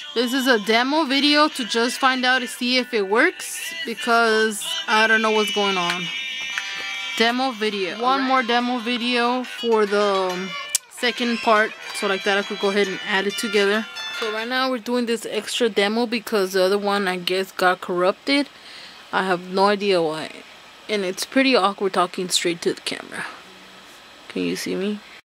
This is a demo video to just find out to see if it works, because I don't know what's going on. Demo video. One more demo video for the second part, so like that I could go ahead and add it together. So right now we're doing this extra demo because the other one I guess got corrupted. I have no idea why. And it's pretty awkward talking straight to the camera. Can you see me?